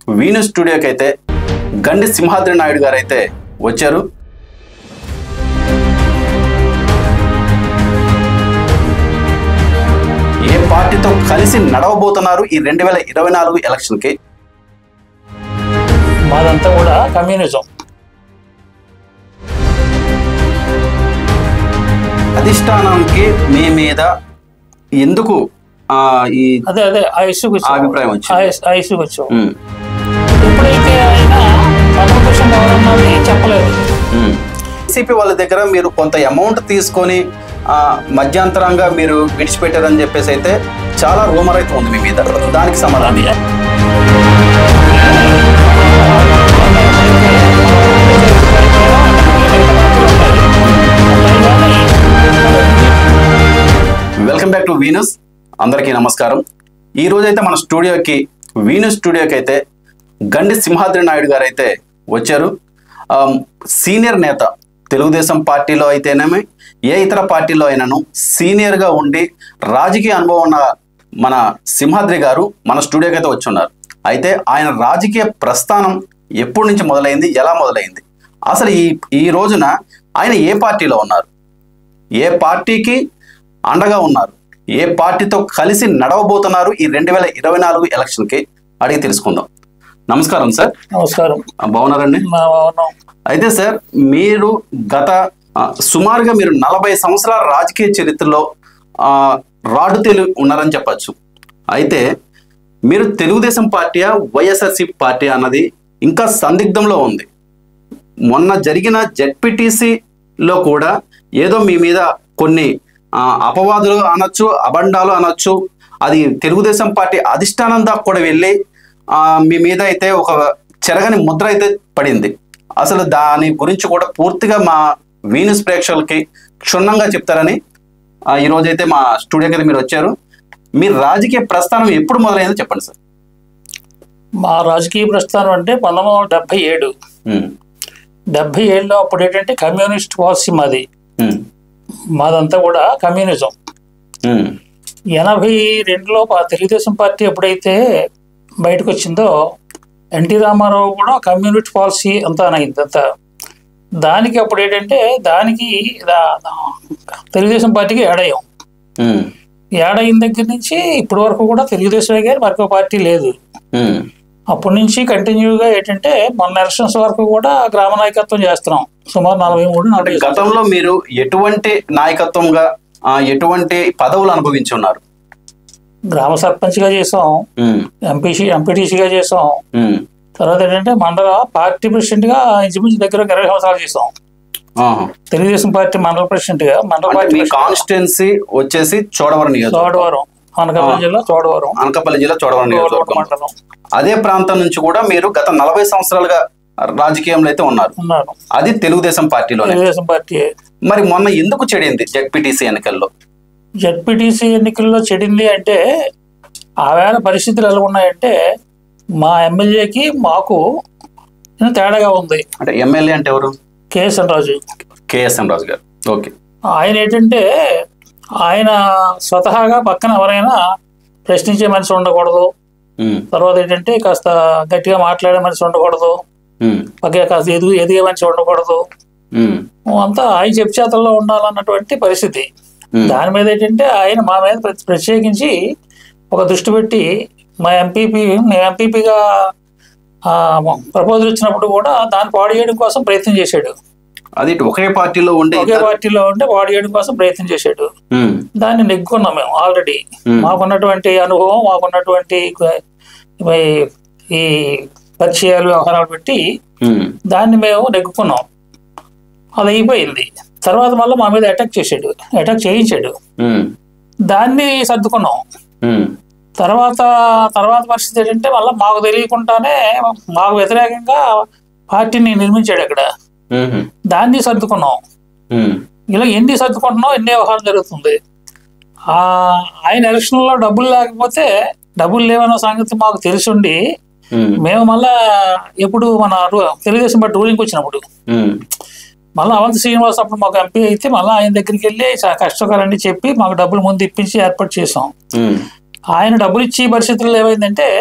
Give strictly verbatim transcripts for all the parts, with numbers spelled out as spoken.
వీను స్టూడియోకి అయితే గండి సింహాద్రి నాయుడు గారు అయితే వచ్చారు. ఏ పార్టీతో కలిసి నడవబోతున్నారు ఈ రెండు వేల ఇరవై నాలుగు ఎలక్షన్కి? మాదంతా కూడా కమ్యూనిజం. అధిష్టానానికి మీ మీద ఎందుకు ఈ అదే అదే ఆ ఇష్యూకి అభిప్రాయం వచ్చింది? ఆ ఇష్యూకి వచ్చాం. ఎప్పుడైతే ఆయన పదవిపక్షం ఎవరన్నది చెప్పలేదు. వైసీపీ వాళ్ళ దగ్గర మీరు కొంత అమౌంట్ తీసుకొని మధ్యాంతరంగా మీరు విడిచిపెట్టారని చెప్పేసి అయితే చాలా రూమర్ అయితే ఉంది మీ మీద. దానికి సమాధానం వెల్కమ్ బ్యాక్ టు వీనస్. అందరికీ నమస్కారం. ఈ రోజైతే మన స్టూడియోకి వీనస్ స్టూడియోకి అయితే గండి సింహాద్రి నాయుడు గారు అయితే వచ్చారు. సీనియర్ నేత, తెలుగుదేశం పార్టీలో అయితేనేమి ఏ ఇతర పార్టీలో అయినాను సీనియర్గా ఉండి రాజకీయ అనుభవం ఉన్న మన సింహాద్రి గారు మన స్టూడియోకి అయితే వచ్చి ఉన్నారు. అయితే ఆయన రాజకీయ ప్రస్థానం ఎప్పటి నుంచి మొదలైంది, ఎలా మొదలైంది, అసలు ఈ ఈ రోజున ఆయన ఏ పార్టీలో ఉన్నారు, ఏ పార్టీకి అండగా ఉన్నారు, ఏ పార్టీతో కలిసి నడవబోతున్నారు ఈ రెండు వేల ఇరవై నాలుగు ఎలక్షన్కి అడిగి తెలుసుకుందాం. నమస్కారం సార్. నమస్కారం. బాగున్నారండి? అయితే సార్, మీరు గత సుమారుగా మీరు నలభై సంవత్సరాల రాజకీయ చరిత్రలో రాడు తెలు ఉన్నారని చెప్పచ్చు. అయితే మీరు తెలుగుదేశం పార్టీయా వైఎస్ఆర్సీపీ పార్టీ అన్నది ఇంకా సందిగ్ధంలో ఉంది. మొన్న జరిగిన జెడ్పీటీసీలో కూడా ఏదో మీ మీద కొన్ని అపవాదులు అనొచ్చు, అబండాలు అనొచ్చు, అది తెలుగుదేశం పార్టీ అధిష్టానం దాకా కూడా వెళ్ళి మీ మీద అయితే ఒక చెరగని ముద్ర అయితే పడింది. అసలు దాని గురించి కూడా పూర్తిగా మా వీనస్ ప్రేక్షకులకి క్షుణ్ణంగా చెప్తారని ఈరోజైతే మా స్టూడియోకి అయితే మీరు వచ్చారు. మీ రాజకీయ ప్రస్థానం ఎప్పుడు మొదలైందో చెప్పండి సార్. మా రాజకీయ ప్రస్థానం అంటే పంతొమ్మిది వందల డెబ్బై ఏడు డెబ్బై ఏడులో అప్పుడు ఏంటంటే కమ్యూనిస్ట్ పాలసీ మాది. మాదంతా కూడా కమ్యూనిజం. ఎనభై రెండులో తెలుగుదేశం పార్టీ ఎప్పుడైతే బయటకు వచ్చిందో ఎన్టీ రామారావు కూడా కమ్యూనిస్ట్ పాలసీ అంతా అయింది అంతా. దానికి అప్పుడు ఏంటంటే దానికి తెలుగుదేశం పార్టీకి యాడ్ అయ్యాం. యాడ్ అయిన దగ్గర నుంచి ఇప్పటి వరకు కూడా తెలుగుదేశమే కానీ మరొక పార్టీ లేదు. అప్పటి నుంచి కంటిన్యూగా ఏంటంటే మొన్న ఎలక్షన్స్ వరకు కూడా గ్రామ నాయకత్వం చేస్తున్నాం. సుమారు నలభై మూడు నలభై గతంలో మీరు ఎటువంటి నాయకత్వంగా ఎటువంటి పదవులు అనుభవించి ఉన్నారు? గ్రామ సర్పంచ్ గా చేసాం, ఎంపీసీ ఎంపీటీసీగా చేసాం. తర్వాత ఏంటంటే మండల పార్టీ ప్రెసిడెంట్ గా ఇంచుమించు దగ్గర ఇరవై సంవత్సరాలు చేసాం. తెలుగుదేశం పార్టీ మండల ప్రెసిడెంట్ గా. మండల పార్టీ కాన్స్టిట్యున్సీ వచ్చేసి చోడవరం చోడవరం అనకాపల్లి జిల్లా చోడవరం అనకాపల్లి జిల్లా చోడవరం మండలం. అదే ప్రాంతం నుంచి కూడా మీరు గత నలభై సంవత్సరాలుగా రాజకీయంలో అయితే ఉన్నారు. అది తెలుగుదేశం పార్టీలో. తెలుగుదేశం పార్టీ. మరి మొన్న ఎందుకు చెడింది జెడ్పీటీసీ ఎన్నికల్లో? జెడ్పీటీసీ ఎన్నికల్లో చెడింది అంటే ఆవేళ పరిస్థితులు ఎలా ఉన్నాయంటే మా ఎమ్మెల్యేకి మాకు తేడాగా ఉంది. అంటే ఎమ్మెల్యే అంటే ఎవరు? కేఎస్ఎన్ రాజు. కేఎస్ఎన్ రాజు గారు. ఓకే. ఆయన ఏంటంటే ఆయన స్వతహాగా పక్కన ఎవరైనా ప్రశ్నించే మనిషి ఉండకూడదు. తర్వాత ఏంటంటే కాస్త గట్టిగా మాట్లాడే మనిషి ఉండకూడదు. పక్క కాస్త ఎదుగు ఎదిగే మనిషి ఉండకూడదు. అంతా ఆయన చెప్చేతల్లో ఉండాలన్నటువంటి పరిస్థితి. దాని మీద ఏంటంటే ఆయన మా మీద ప్రత్యేకించి ఒక దృష్టి పెట్టి మా ఎంపీపీ మేము ఎంపీపీగా ప్రపోజల్ ఇచ్చినప్పుడు కూడా దాన్ని పాడు చేయడం కోసం ప్రయత్నం చేశాడు. అది ఒకే పార్టీలో ఉండే ఒకే పార్టీలో ఉంటే పాడు చేయడం కోసం ప్రయత్నం చేశాడు. దాన్ని నెగ్గుకున్నాం మేము ఆల్రెడీ. మాకున్నటువంటి అనుభవం, మాకున్నటువంటి ఈ పరిచయాలు వ్యవహారాలు పెట్టి దాన్ని మేము నెగ్గుకున్నాం. అది అయిపోయింది. తర్వాత మళ్ళీ మా మీద అటాక్ చేశాడు, అటాక్ చేయించాడు. దాన్ని సర్దుకున్నాం. తర్వాత తర్వాత పరిస్థితి ఏంటంటే మళ్ళీ మాకు తెలియకుండానే మాకు వ్యతిరేకంగా పార్టీని నిర్మించాడు అక్కడ. దాన్ని సర్దుకున్నాం. ఇలా ఎన్ని సర్దుకుంటున్నాం ఎన్ని వ్యవహారం జరుగుతుంది. ఆ ఆయన ఎలక్షన్లో డబ్బులు లేకపోతే డబ్బులు లేవన్న సంగతి మాకు తెలిసిండి మేము మళ్ళా ఎప్పుడు మన తెలుగుదేశం పార్టీ రూలింగ్కి వచ్చినప్పుడు మళ్ళీ అవంతి శ్రీనివాస్ అప్పుడు మాకు ఎంపీ అయితే మళ్ళీ ఆయన దగ్గరికి వెళ్ళి కష్టకాలన్నీ చెప్పి మాకు డబ్బులు ముందు ఇప్పించి ఏర్పాటు చేసాం. ఆయన డబ్బులు ఇచ్చి పరిస్థితుల్లో ఏమైందంటే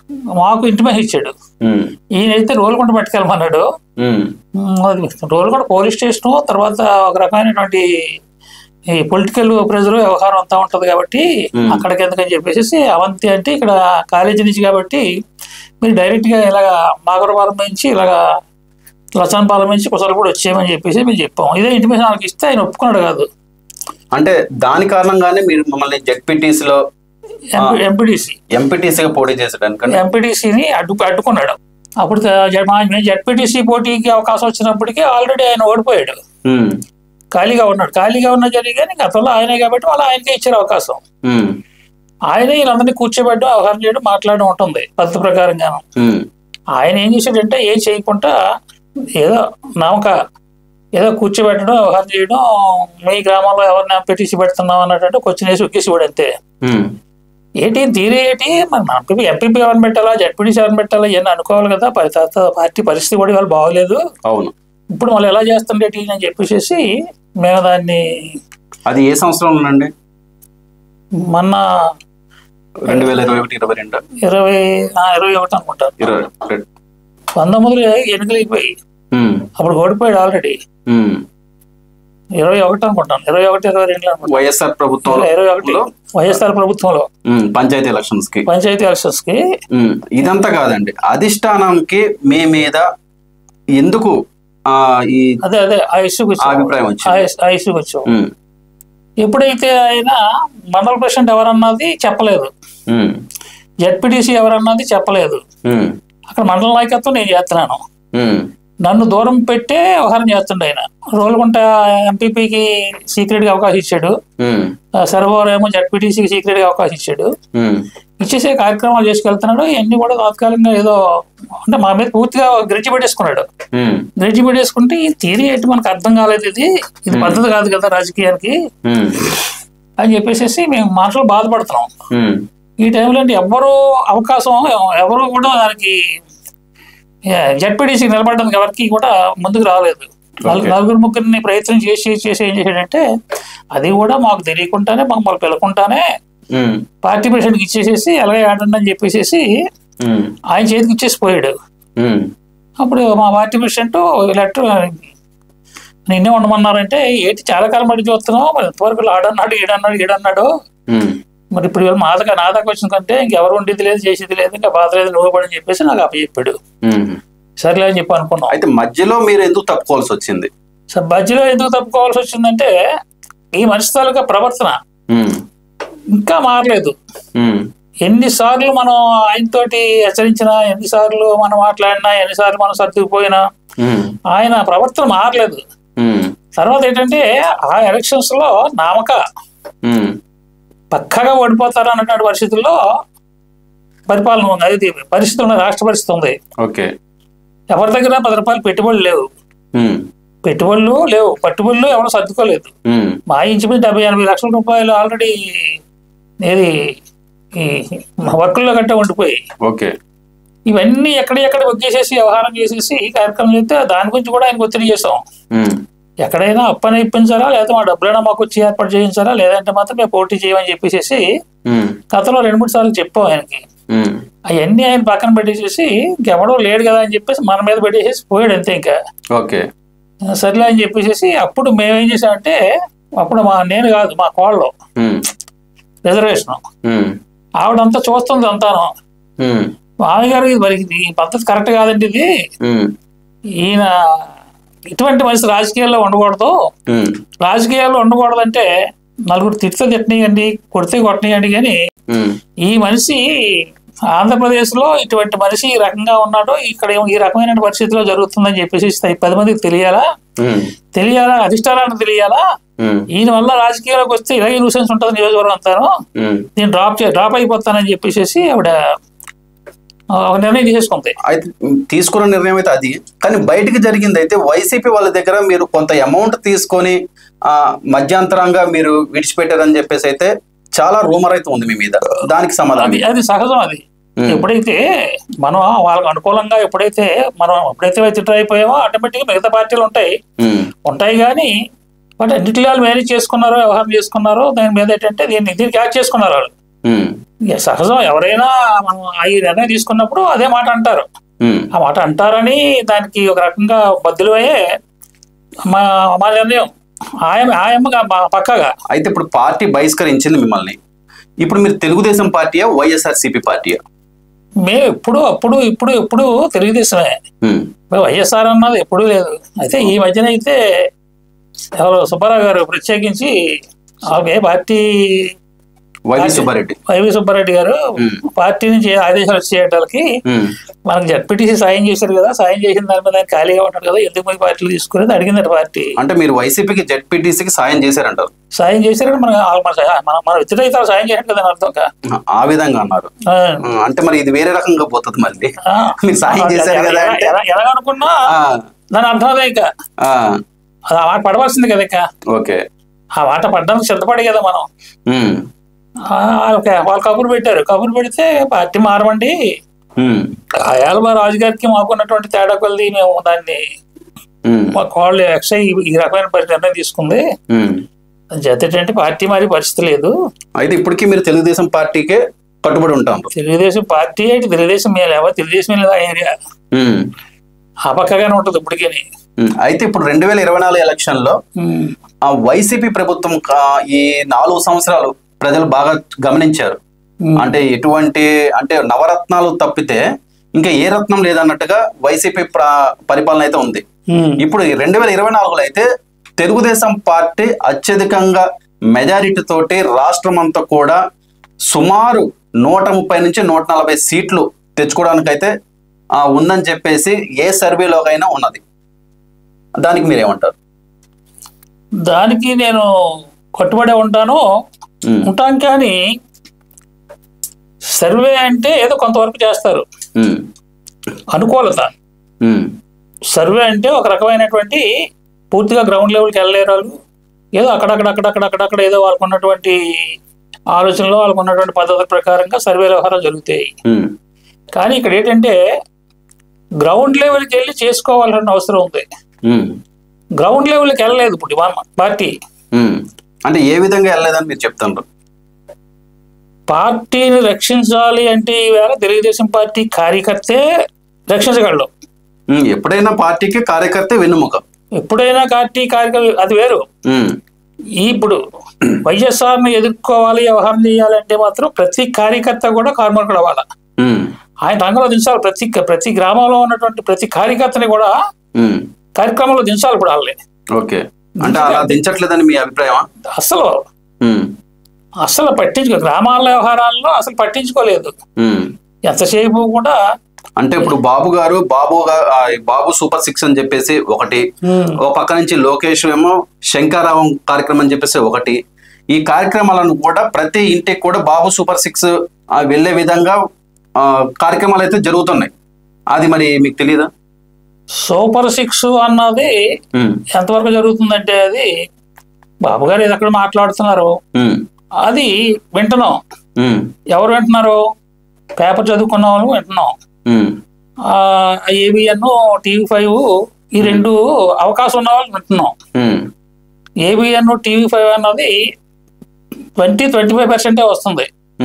మాకు ఇంటిమేషన్ ఇచ్చాడు. ఈయనైతే రోల్కొండ పట్టుకెళ్ళమన్నాడు. రోల్కొండ పోలీస్ స్టేషన్ తర్వాత ఒక రకమైనటువంటి ఈ పొలిటికల్ ప్రెజర్ వ్యవహారం అంతా ఉంటది కాబట్టి అక్కడికి ఎందుకని చెప్పేసి అవంతి అంటే ఇక్కడ కాలేజీ నుంచి కాబట్టి మీరు డైరెక్ట్ గా ఇలాగా మాగరపాలెం నుంచి ఇలాగా లసాన్పాలెం నుంచి కుసలపూడి వచ్చేయమని చెప్పేసి మేము చెప్పాం. ఇదే ఇంటిమేషన్ వాళ్ళకి ఇస్తే ఆయన ఒప్పుకున్నాడు కాదు. అంటే దాని కారణంగానే మీరు మమ్మల్ని జెడ్పీటీసీలో ఎంపీటీసీ ఎంపీటీసీగా పోటీ చేసాడు ఎంపీటీసీని అడ్డు అడ్డుకున్నాడు. అప్పుడు జెడ్పీటీసీ పోటీకి అవకాశం వచ్చినప్పటికీ ఆల్రెడీ ఆయన ఓడిపోయాడు. ఖాళీగా ఉన్నాడు. ఖాళీగా ఉన్న జరిగే గతంలో ఆయనే కాబట్టి వాళ్ళు ఆయనకే ఇచ్చారు అవకాశం. ఆయనే వీళ్ళందరినీ కూర్చోబెట్టడం వ్యవహారం చేయడం మాట్లాడడం ఉంటుంది పద్ధతి ప్రకారంగాను. ఆయన ఏం చేశాడంటే ఏం చేయకుండా ఏదో నమ్మక ఏదో కూర్చోబెట్టడం వ్యవహారం చేయడం, మీ గ్రామంలో ఎవరిని ఎంపీటీసీ పెడుతున్నాం అన్నట్టు క్వశ్చన్ వేసి ఒక్కేసివాడు అంతే. ఏంటి తీరే ఏంటి మన ఎంపీపీ ఎవరిని పెట్టాలా జెడ్పీటీసీ ఎవరిని పెట్టాలా ఇవన్నీ అనుకోవాలి కదా. పార్టీ పరిస్థితి కూడా వాళ్ళు బాగోలేదు. అవును, ఇప్పుడు మళ్ళీ ఎలా చేస్తుండేటి అని చెప్పేసి మేము దాన్ని. అది ఏ సంవత్సరంలోనండి? మొన్న రెండు వేల ఇరవై ఒకటి ఇరవై రెండు ఇరవై ఇరవై ఒకటి అనుకుంటారు. పంతొమ్మిదిలో ఎన్నికలు అయిపోయి అప్పుడు ఓడిపోయాడు ఆల్రెడీ. ఇరవై ఒకటి అనుకుంటాను ఇరవై ఒకటి ఇరవై రెండు వైఎస్ఆర్ ప్రభుత్వంలో ఇరవై ఒకటి వైఎస్ఆర్ ప్రభుత్వంలో పంచాయతీ ఎలక్షన్స్ కి పంచాయతీ ఎలక్షన్స్ కి ఇదంతా కాదండి, అధిష్టానంకి మీ మీద ఎందుకు అదే అదే ఆ ఇష్యూకి అభిప్రాయం ఆ ఇష్యూకి వచ్చాం. ఎప్పుడైతే ఆయన మండల ప్రెసిడెంట్ ఎవరన్నది చెప్పలేదు, జెడ్పీటీసీ ఎవరన్నది చెప్పలేదు. అక్కడ మండల నాయకత్వం నేను చేస్తున్నాను. నన్ను దూరం పెట్టే వ్యవహారం చేస్తుండే ఆయన. రోల్కొండ ఎంపీపీకి సీక్రెట్ గా అవకాశం ఇచ్చాడు, సర్వర్ ఏమో జెడ్పీటీసీకి సీక్రెట్ గా అవకాశం ఇచ్చాడు. ఇచ్చేసే కార్యక్రమాలు చేసుకెళ్తున్నాడు. ఇవన్నీ కూడా తాత్కాలికంగా ఏదో అంటే మా మీద పూర్తిగా గ్రెడ్జి పెట్టేసుకున్నాడు. గ్రెడ్జి పెట్టేసుకుంటే ఈ థియరీ ఏంటి మనకు అర్థం కాలేదు, ఇది ఇది పద్ధతి కాదు కదా రాజకీయానికి అని చెప్పేసి మేము మనసులో బాధపడుతున్నాం. ఈ టైంలో అంటే ఎవరు అవకాశం ఎవరు కూడా దానికి జెడ్పీటీసీ నిలబడడానికి ఎవరికి కూడా ముందుకు రాలేదు. నలుగురు ముగ్గురిని ప్రయత్నం చేసి చేసి ఏం చేశాడంటే అది కూడా మాకు తెలియకుండానే మమ్మల్ని పిలకుండానే పార్టీ ప్రెసిడెంట్కి ఇచ్చేసేసి అలాగే ఆడండి అని చెప్పేసి ఆయన చేతికి ఇచ్చేసి పోయాడు. అప్పుడు మా పార్టీ ప్రెసిడెంట్ లెటర్ నిన్నే ఉండమన్నారంటే ఏంటి చాలా కాలం పడి చూస్తున్నావు, మరి ఎంతవరకు ఆడన్నాడు ఈడన్నాడు ఈడన్నాడు మరి ఇప్పుడు ఇవాళ మా దాకా నా దాకా వచ్చిన కంటే ఇంకెవరు ఉండేది లేదు చేసేది లేదు ఇంకా బాధ లేదు నువ్వు పడని చెప్పేసి నాకు అప్పచెప్పాడు. సరేలే అని చెప్పి అనుకున్నాం. అయితే మధ్యలో మీరు ఎందుకు తప్పుకోవాల్సి వచ్చింది? సార్ మధ్యలో ఎందుకు తప్పుకోవాల్సి వచ్చిందంటే ఈ మనిషి తాలూకా ప్రవర్తన ఇంకా మారలేదు. ఎన్నిసార్లు మనం ఆయనతోటి హెచ్చరించినా, ఎన్నిసార్లు మనం మాట్లాడినా, ఎన్నిసార్లు మనం సర్దుకుపోయినా ఆయన ప్రవర్తన మారలేదు. తర్వాత ఏంటంటే ఆ ఎలక్షన్స్ లో నామక పక్కగా ఓడిపోతారు అన్నటువంటి పరిస్థితుల్లో పరిపాలన ఉంది. అది పరిస్థితి ఉంది, రాష్ట్ర పరిస్థితి ఉంది. ఎవరి దగ్గర పది రూపాయలు పెట్టుబడులు లేవు, పెట్టుబడులు లేవు పట్టుబడులు ఎవరు సర్దుకోలేదు. మా ఇంచుమించు డెబ్బై ఎనభై లక్షల రూపాయలు ఆల్రెడీ ఏది ఈ వర్కుల్లో గట్టే ఉండిపోయి ఇవన్నీ ఎక్కడెక్కడ వచ్చేసేసి వ్యవహారం చేసేసి కార్యక్రమం చేస్తే దాని గురించి కూడా ఆయనకు ఒత్తిడి చేస్తాం. ఎక్కడైనా అప్పని ఇప్పించాలా లేదా మా డబ్బులైనా మాకు వచ్చి ఏర్పాటు చేయించాలా లేదంటే మాత్రం మేము పోటీ చేయమని చెప్పేసి గతంలో రెండు మూడు సార్లు చెప్పాం ఆయనకి. అవన్నీ ఆయన పక్కన పెట్టేసేసి ఇంకెవడో లేడు కదా అని చెప్పేసి మన మీద పెట్టేసేసి పోయాడు అంతే. ఇంకా సర్లే అని చెప్పేసి అప్పుడు మేమేం చేసామంటే అప్పుడు మా నేను కాదు మా కోళ్ళు రిజర్వేషన్ ఆవిడంతా చూస్తుంది అంతాను. మామగారు ఇది మరి ఈ పద్ధతి కరెక్ట్ కాదండి, ఇది ఈయన ఇటువంటి మనిషి రాజకీయాల్లో ఉండకూడదు, రాజకీయాల్లో ఉండకూడదు అంటే నలుగురు తిడితే తిట్టనియండి కొడితే కొట్టనియండి కానీ ఈ మనిషి ఆంధ్రప్రదేశ్ లో ఇటువంటి మనిషి ఈ రకంగా ఉన్నాడు, ఇక్కడ ఈ రకమైన పరిస్థితిలో జరుగుతుందని చెప్పేసి పది మందికి తెలియాలా తెలియాలా అధిష్టానానికి తెలియాలా, ఈయన వల్ల రాజకీయాలకు వస్తే ఇలాగే న్యూసెన్స్ ఉంటుంది నియోజకవర్గం అంతాను, నేను డ్రాప్ చే డ్రాప్ అయిపోతానని చెప్పేసి ఆవిడ ఒక నిర్ణయం తీసుకుంది. అయితే తీసుకున్న నిర్ణయం అయితే అది, కానీ బయటకు జరిగింది అయితే వైసీపీ వాళ్ళ దగ్గర మీరు కొంత అమౌంట్ తీసుకొని ఆ మధ్యంతరంగా మీరు విడిచిపెట్టారని చెప్పేసి అయితే చాలా రూమర్ అయితే ఉంది మీ మీద, దానికి సమాధానం? అది సహజం. అది ఎప్పుడైతే మనం వాళ్ళకి అనుకూలంగా ఎప్పుడైతే మనం ఎప్పుడైతే విత్డ్రా అయిపోయామో ఆటోమేటిక్ గా మిగతా పార్టీలు ఉంటాయి ఉంటాయి కానీ బట్ అన్నింటి వాళ్ళు మేనేజ్ చేసుకున్నారో వ్యవహారం చేసుకున్నారో దాని మీద ఏంటంటే దీన్ని దీనికి యాక్ట్ చేసుకున్నారు వాళ్ళు. సహజం, ఎవరైనా మనం ఈ నిర్ణయం తీసుకున్నప్పుడు అదే మాట అంటారు. ఆ మాట అంటారని దానికి ఒక రకంగా బద్దులు అయ్యే మా మా నిర్ణయం ఆయమ ఆయమ్మగా పక్కగా. అయితే ఇప్పుడు పార్టీ బహిష్కరించింది మిమ్మల్ని, ఇప్పుడు మీరు తెలుగుదేశం పార్టీయా వైఎస్ఆర్సీపీ పార్టీయా? మేము ఎప్పుడు అప్పుడు ఇప్పుడు ఎప్పుడు తెలుగుదేశమే. వైఎస్ఆర్ అన్నది ఎప్పుడూ లేదు. అయితే ఈ మధ్యన అయితే ఎవరు సుబ్బారావు గారు ప్రత్యేకించి ఏ party Y V Subba Reddy Y V Subba Reddy garu party నుంచి ఆదేశాలు చేయడానికి మనకు జడ్పీటీసీ సాయం చేశారు కదా, సాయం చేసిన దాని మీద ఖాళీగా ఉంటాడు కదా, ఎందుకు పోయి పార్టీలు తీసుకునేది అడిగింది పార్టీ. అంటే మీరు వైసీపీకి జడ్పీటీసీకి సాయం చేశారంటారు? సాయం చేశారని మన మన వ్యతిరేకత సాయం చేశారు కదా అర్థం. ఆ విధంగా అన్నారు. అంటే మరి ఇది వేరే రకంగా పోతుంది మళ్ళీ. మీరు సాయం చేశారు కదా ఎలాగనుకున్నా దాని అర్థం అదే. ఇక అది ఆ మాట పడవలసింది కదా. ఇక ఓకే, ఆ మాట పడ్డానికి సిద్ధపడే కదా మనం. వాళ్ళు కబురు పెట్టారు, కబురు పెడితే పార్టీ మారమండి, ఆయాల మా రాజుగారికి మాకున్నటువంటి తేడా కొద్ది మేము దాన్ని మాకు వాళ్ళు ఎక్సై ఈ రకమైన నిర్ణయం తీసుకుంది, జతేంటి పార్టీ మారి పరిస్థితి లేదు. అయితే ఇప్పటికీ మీరు తెలుగుదేశం పార్టీకే కట్టుబడి ఉంటారు? తెలుగుదేశం పార్టీ అయితే తెలుగుదేశం మీద లేవా, తెలుగుదేశం లేదా ఏరియా ఆ పక్కగానే ఉంటుంది ఇప్పటికే. అయితే ఇప్పుడు రెండు వేల ఇరవై నాలుగు ఎలక్షన్ లో వైసీపీ ప్రభుత్వం ఈ నాలుగు సంవత్సరాలు ప్రజలు బాగా గమనించారు. అంటే ఎటువంటి అంటే నవరత్నాలు తప్పితే ఇంకా ఏ రత్నం లేదన్నట్టుగా వైసీపీ పరిపాలన అయితే ఉంది. ఇప్పుడు రెండు వేల ఇరవై నాలుగులో అయితే తెలుగుదేశం పార్టీ అత్యధికంగా మెజారిటీ తోటి రాష్ట్రం అంతా కూడా సుమారు నూట ముప్పై నుంచి నూట నలభై సీట్లు తెచ్చుకోవడానికైతే ఉందని చెప్పేసి ఏ సర్వేలోకైనా ఉన్నది. దానికి మీరేమంటారు? దానికి నేను కట్టుబడే ఉంటాను ఉంటాం కానీ సర్వే అంటే ఏదో కొంతవరకు చేస్తారు, అనుకూలత. సర్వే అంటే ఒక రకమైనటువంటి పూర్తిగా గ్రౌండ్ లెవెల్కి వెళ్ళలేరు వాళ్ళు, ఏదో అక్కడక్కడ అక్కడక్కడ అక్కడక్కడ ఏదో వాళ్ళకు ఉన్నటువంటి ఆలోచనలో వాళ్ళకు ఉన్నటువంటి పద్ధతుల ప్రకారంగా సర్వే వ్యవహారాలు జరుగుతాయి. కానీ ఇక్కడ ఏంటంటే గ్రౌండ్ లెవెల్కి వెళ్ళి చేసుకోవాల్సిన అవసరం ఉంది. గ్రౌండ్ లెవెల్కి వెళ్ళలేదు ఇప్పుడు పార్టీ. అంటే ఏ విధంగా వెళ్ళలేదని మీరు చెప్తున్నారు? పార్టీని రక్షించాలి అంటే ఈవేళ తెలుగుదేశం పార్టీ కార్యకర్తే రక్షించగలడు. ఎప్పుడైనా పార్టీకి కార్యకర్తే వెన్నుముక, ఎప్పుడైనా పార్టీ కార్యకర్త అది వేరు. ఇప్పుడు వైఎస్ఆర్ ను ఎదుర్కోవాలి, వ్యవహారం చేయాలంటే మాత్రం ప్రతి కార్యకర్త కూడా కార్మికుడు అవ్వాలి, ఆయన రంగంలో దించాలి. ప్రతి ప్రతి గ్రామంలో ఉన్నటువంటి ప్రతి కార్యకర్తని కూడా కార్యక్రమంలో దించాలి ఇప్పుడు వాళ్ళే. ఓకే, అంటే అలా దించట్లేదని మీ అభిప్రాయం? అసలు అసలు పట్టించుకో గ్రామాల వ్యవహారాల్లో అసలు పట్టించుకోలేదు ఎంతసేపు కూడా. అంటే ఇప్పుడు బాబు గారు బాబు బాబు సూపర్ సిక్స్ అని చెప్పేసి ఒకటి, ఒక పక్క నుంచి లోకేష్ ఏమో శంకరావం కార్యక్రమం అని చెప్పేసి ఒకటి, ఈ కార్యక్రమాలను కూడా ప్రతి ఇంటికి కూడా బాబు సూపర్ సిక్స్ వెళ్లే విధంగా కార్యక్రమాలు అయితే జరుగుతున్నాయి. అది మరి మీకు తెలియదా? సూపర్ సిక్స్ అన్నది ఎంతవరకు జరుగుతుందంటే అది బాబు గారు ఏది అక్కడ మాట్లాడుతున్నారు అది వింటున్నాం. ఎవరు వింటున్నారు? పేపర్ చదువుకున్న వాళ్ళు వింటున్నాం. ఏబిఎన్ టీవీ ఫైవ్ ఈ రెండు అవకాశం ఉన్న వాళ్ళు వింటున్నాం. ఏబిఎన్ టీవీ ఫైవ్ అన్నది ట్వంటీ ట్వంటీ ఫైవ్ పర్సెంటే వస్తుంది.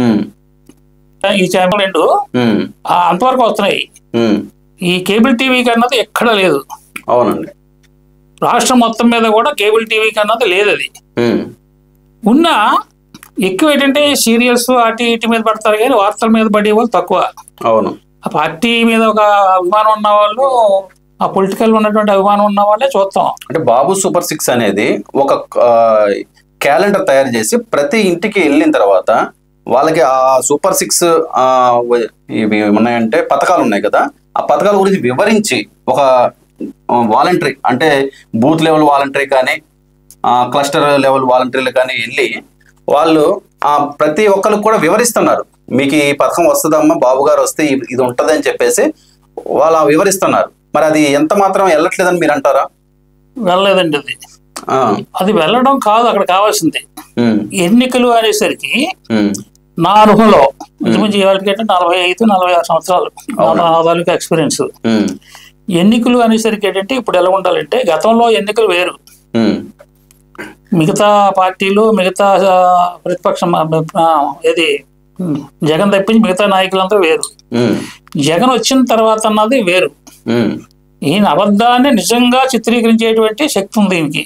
ఈ ఛానల్ రెండు అంతవరకు వస్తున్నాయి. ఈ కేబుల్ టీవీకి అన్నది ఎక్కడ లేదు. అవునండి, రాష్ట్రం మొత్తం మీద కూడా కేబుల్ టీవీకి అన్నది లేదు. అది ఉన్న ఎక్కువ ఏంటంటే సీరియల్స్ అటు ఇటు మీద పడతారు కానీ వార్తల మీద పడే వాళ్ళు తక్కువ. అవును, ఆ పార్టీ మీద ఒక అభిమానం ఉన్న వాళ్ళు, ఆ పొలిటికల్ ఉన్నటువంటి అభిమానం ఉన్న వాళ్ళే చూస్తాం. అంటే బాబు సూపర్ సిక్స్ అనేది ఒక క్యాలెండర్ తయారు చేసి ప్రతి ఇంటికి వెళ్ళిన తర్వాత వాళ్ళకి ఆ సూపర్ సిక్స్ ఇవి ఉన్నాయంటే పథకాలు ఉన్నాయి కదా, ఆ పథకాల గురించి వివరించి ఒక వాలంటరీ అంటే బూత్ లెవెల్ వాలంటరీ కానీ క్లస్టర్ లెవెల్ వాలంటరీలు కానీ వెళ్ళి వాళ్ళు ఆ ప్రతి ఒక్కరికి కూడా వివరిస్తున్నారు. మీకు ఈ పథకం వస్తుందమ్మా, బాబు గారు వస్తే ఇది ఉంటది అని చెప్పేసి వాళ్ళు వివరిస్తున్నారు. మరి అది ఎంత మాత్రం వెళ్ళట్లేదని మీరు అంటారా? వెళ్ళలేదండి, అది అది వెళ్ళడం కాదు అక్కడ కావాల్సింది. ఎన్నికలు అనేసరికి నా అనుభవంలో ఇంచుమించు వాళ్ళకి నలభై ఐదు నలభై ఆరు సంవత్సరాలు నా తాలూకా ఎక్స్పీరియన్స్. ఎన్నికలు అనేసరికి ఏంటంటే ఇప్పుడు ఎలా ఉండాలంటే గతంలో ఎన్నికలు వేరు, మిగతా పార్టీలు మిగతా ప్రతిపక్షం ఏది జగన్ తప్పించి మిగతా నాయకులంతా వేరు. జగన్ వచ్చిన తర్వాత అన్నది వేరు. ఈయన అబద్ధాన్ని నిజంగా చిత్రీకరించేటువంటి శక్తి ఉంది ఈయనకి.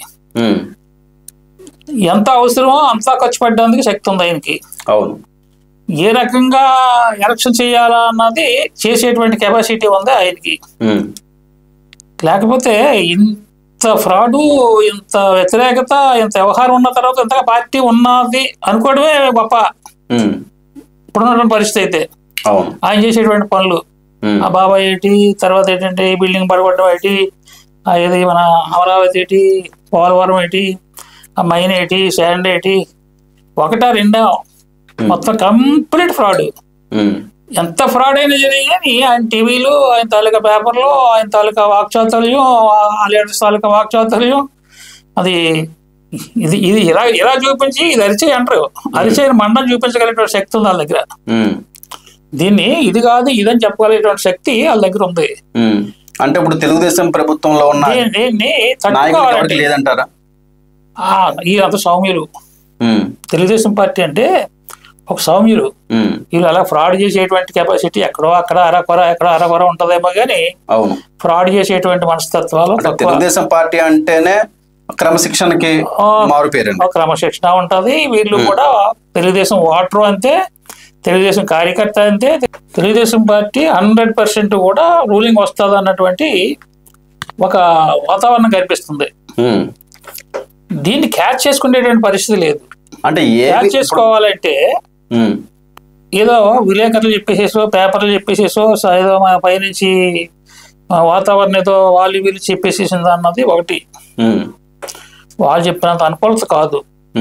ఎంత అవసరమో అంతా ఖర్చు పెట్టడానికి శక్తి ఉంది ఆయనకి. అవును. ఏ రకంగా ఎలక్షన్ చేయాలా అన్నది చేసేటువంటి కెపాసిటీ ఉంది ఆయనకి. లేకపోతే ఇంత ఫ్రాడు, ఇంత వ్యతిరేకత, ఇంత వ్యవహారం ఉన్న తర్వాత ఇంతగా పార్టీ ఉన్నది అనుకోవడమే గొప్ప ఇప్పుడున్నటువంటి పరిస్థితి. అయితే ఆయన చేసేటువంటి పనులు, ఆ బాబాయ్ ఏంటి, తర్వాత ఏంటంటే బిల్డింగ్ పడగొట్టడం ఏంటి, ఏది మన అమరావతి ఏంటి, పోలవరం ఏంటి, ఆ మైన్ ఏంటి, శాండ్ ఏంటి, ఒకటా రెండా మొత్తం కంప్లీట్ ఫ్రాడ్. ఎంత ఫ్రాడ్ అయినా జరిగింది ఆయన టీవీలు, ఆయన తాలూకా పేపర్లు, ఆయన తాలూకా వాక్చాతుర్యం, ఆ లీడర్స్ తాలూకా వాక్చాతుర్యం, అది ఇది ఇది ఇలా ఇలా చూపించి ఇది అరిచే అంటారు. అరిచేని మండం చూపించగలిగినటువంటి శక్తి ఉంది వాళ్ళ దగ్గర. దీన్ని ఇది కాదు ఇదని చెప్పగలిగేటువంటి శక్తి వాళ్ళ దగ్గర ఉంది. అంటే ఇప్పుడు తెలుగుదేశం ప్రభుత్వంలో ఉన్న దీన్ని లేదంటారా? ఈ అంత సౌమ్యులు తెలుగుదేశం పార్టీ అంటే ఒక సౌమ్యులు. వీళ్ళు అలా ఫ్రాడ్ చేసేటువంటి కెపాసిటీ ఎక్కడో అక్కడ అరకొర ఎక్కడో అరకొర ఉంటదేమో గానీ ఫ్రాడ్ చేసేటువంటి మనస్తత్వాలు తెలుగుదేశం పార్టీ అంటేనే క్రమశిక్షణకి మారు పేరు. క్రమశిక్షణ ఉంటది. వీళ్ళు కూడా తెలుగుదేశం ఓటరు అంతే, తెలుగుదేశం కార్యకర్త అంతే. తెలుగుదేశం పార్టీ హండ్రెడ్ పర్సెంట్ కూడా రూలింగ్ వస్తుంది అన్నటువంటి ఒక వాతావరణం కనిపిస్తుంది. దీన్ని క్యాచ్ చేసుకునేటువంటి పరిస్థితి లేదు. అంటే క్యాచ్ చేసుకోవాలంటే ఏదో విలేకరులు చెప్పేసేసో, పేపర్లు చెప్పేసేసో, ఏదో మా పైనుంచి వాతావరణం ఏదో వాళ్ళు వీళ్ళు చెప్పేసేసింది అన్నది ఒకటి. వాళ్ళు చెప్పినంత అనుకూలత కాదు.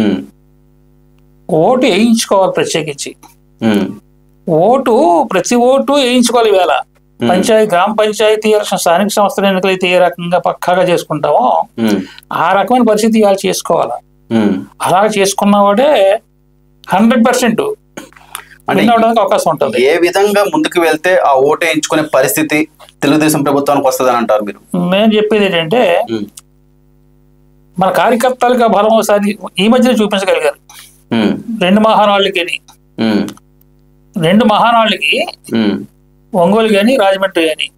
ఓటు వేయించుకోవాలి. ప్రత్యేకించి ఓటు ప్రతి ఓటు వేయించుకోవాలి. వేళ పంచాయతీ గ్రామ పంచాయతీ ఎలక్షన్, స్థానిక సంస్థల ఎన్నికలు అయితే ఏ రకంగా పక్కాగా చేసుకుంటామో ఆ రకమైన పరిస్థితి ఇవాళ చేసుకోవాలా. అలా చేసుకున్నవాడే హండ్రెడ్ పర్సెంట్ అవడానికి అవకాశం ఉంటుంది. ఏ విధంగా ముందుకు వెళ్తే ఆ ఓటు వేయించుకునే పరిస్థితి తెలుగుదేశం ప్రభుత్వానికి వస్తుంది అని అంటారు మీరు? నేను చెప్పేది ఏంటంటే మన కార్యకర్తలుగా బలం ఒకసారి ఈ మధ్యన చూపించగలిగారు. రెండు మహానాళ్ళకి రెండు మహానాళ్ళకి ఒంగోలు కానీ రాజమండ్రి కానీ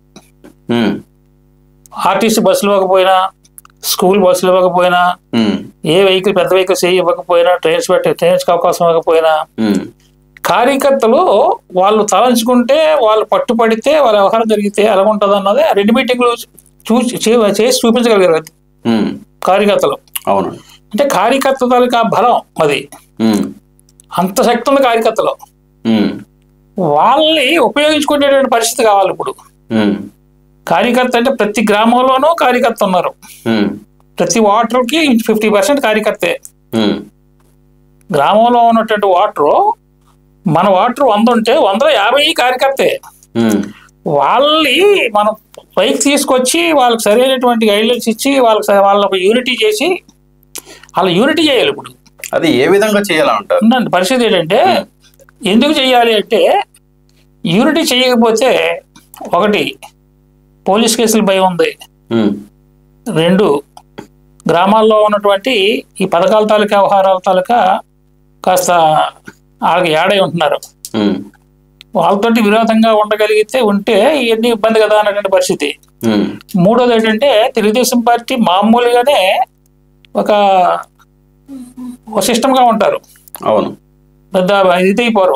ఆర్టీసీ బస్సులు ఇవ్వకపోయినా, స్కూల్ బస్సులు ఇవ్వకపోయినా, ఏ వెహికల్ పెద్ద వెహికల్స్ ఏ ఇవ్వకపోయినా, ట్రైన్స్ పెట్టే ట్రైన్స్కి అవకాశం ఇవ్వకపోయినా, కార్యకర్తలు వాళ్ళు తలంచుకుంటే, వాళ్ళు పట్టుపడితే, వాళ్ళ వ్యవహారం జరిగితే ఎలా ఉంటుంది అన్నది రెండు మీటింగ్లు చూసి చేసి చూపించగలిగారు కార్యకర్తలు. అవును. అంటే కార్యకర్త తాలూకా బలం అది, అంత శక్తి ఉంది కార్యకర్తలో. వాళ్ళని ఉపయోగించుకునేటువంటి పరిస్థితి కావాలి ఇప్పుడు. కార్యకర్త అంటే ప్రతి గ్రామంలోనూ కార్యకర్త ఉన్నారు. ప్రతి ఓటర్కి ఫిఫ్టీ పర్సెంట్ కార్యకర్తే. గ్రామంలో ఉన్నటువంటి ఓటరు, మన ఓటరు వంద ఉంటే వందలో యాభై కార్యకర్తే. వాళ్ళని మనం పైకి తీసుకొచ్చి వాళ్ళకి సరైనటువంటి గైడ్లైన్స్ ఇచ్చి వాళ్ళకి వాళ్ళ యూనిటీ చేసి వాళ్ళ యూనిటీ చేయాలి. ఇప్పుడు అది ఏ విధంగా చేయాలంటారు? పరిస్థితి ఏంటంటే ఎందుకు చేయాలి అంటే, యూనిటీ చేయకపోతే ఒకటి పోలీస్ కేసులు భయం ఉంది, రెండు గ్రామాల్లో ఉన్నటువంటి ఈ పథకాల తాలూకా వ్యవహారాల తాలూకా కాస్త వాళ్ళకి ఏడై ఉంటున్నారు. వాళ్ళతోటి విరోధంగా ఉండగలిగితే ఉంటే ఇవన్నీ ఇబ్బంది కదా అన్నటువంటి పరిస్థితి. మూడోది ఏంటంటే తెలుగుదేశం పార్టీ మామూలుగానే ఒక సిస్టమ్గా ఉంటారు. అవును. పెద్ద ఇది అయిపోరు.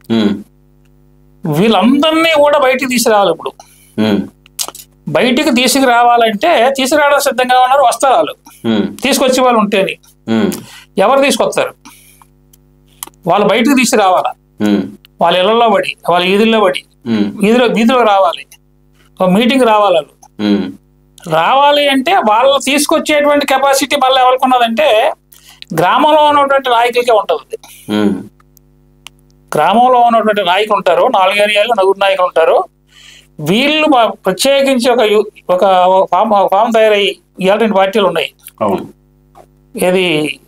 వీళ్ళందరినీ కూడా బయటికి తీసుకురావాలి. ఇప్పుడు బయటికి తీసుకురావాలంటే తీసుకురావడం సిద్ధంగా ఉన్నారు, వస్తారు వాళ్ళు. తీసుకొచ్చే వాళ్ళు ఉంటేని ఎవరు తీసుకొస్తారు? వాళ్ళు బయటకు తీసుకురావాలా. వాళ్ళ ఇళ్లలో పడి, వాళ్ళ వీధుల్లో పడి, వీధిలో వీధిలో రావాలి, ఒక మీటింగ్ రావాలి. వాళ్ళు రావాలి అంటే వాళ్ళు తీసుకొచ్చేటువంటి కెపాసిటీ మళ్ళీ ఎవరికి ఉన్నదంటే గ్రామంలో ఉన్నటువంటి నాయకులకే ఉంటుంది. గ్రామంలో ఉన్నటువంటి నాయకులు ఉంటారు, నాలుగు ఏరియాలో నలుగురు నాయకులు ఉంటారు. వీళ్ళు ప్రత్యేకించి ఒక ఒక ఫామ్ ఫామ్ తయారయ్యి ఇవాళ పార్టీలు ఉన్నాయి. ఏది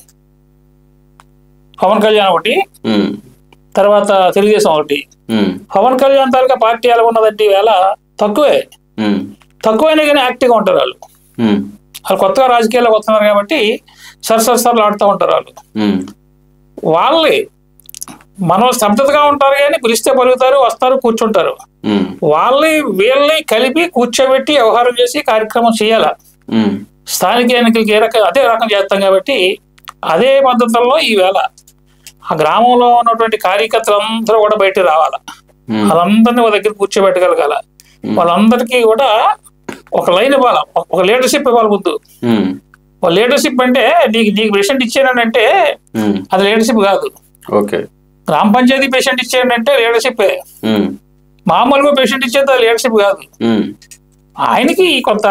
పవన్ కళ్యాణ్ ఒకటి, తర్వాత తెలుగుదేశం ఒకటి. పవన్ కళ్యాణ్ తాలూకా పార్టీ ఎలా ఉన్నదంటే వేళ తక్కువే తక్కువైనా కానీ యాక్టివ్గా ఉంటారు వాళ్ళు. వాళ్ళు కొత్తగా రాజకీయాల్లోకి వస్తున్నారు కాబట్టి సరసరసార్లు ఆడుతూ ఉంటారు వాళ్ళు. వాళ్ళే మనం స్తబ్దతగా ఉంటారు కానీ పిలిస్తే పలుకుతారు, వస్తారు, కూర్చుంటారు. వాళ్ళని వీళ్ళని కలిపి కూర్చోబెట్టి వ్యవహారం చేసి కార్యక్రమం చేయాల. స్థానిక ఎన్నికలకి ఏ రకం అదే రకం చేస్తాం కాబట్టి అదే పద్ధతుల్లో ఈవేళ ఆ గ్రామంలో ఉన్నటువంటి కార్యకర్తలందరూ కూడా బయటకు రావాల. వాళ్ళందరినీ వాళ్ళ దగ్గర కూర్చోబెట్టగలగాల. వాళ్ళందరికీ కూడా ఒక లైన్ ఇవ్వాలి, ఒక లీడర్షిప్ ఇవ్వాలి. ముందు ఒక లీడర్షిప్ అంటే నీకు నీకు పేషెంట్ ఇచ్చానంటే అది లీడర్షిప్ కాదు. గ్రామ పంచాయతీ పేషెంట్ ఇచ్చాడంటే లీడర్షిప్, మామూలుగా పేషెంట్ ఇచ్చేది అది లీడర్షిప్ కాదు. ఆయనకి కొంత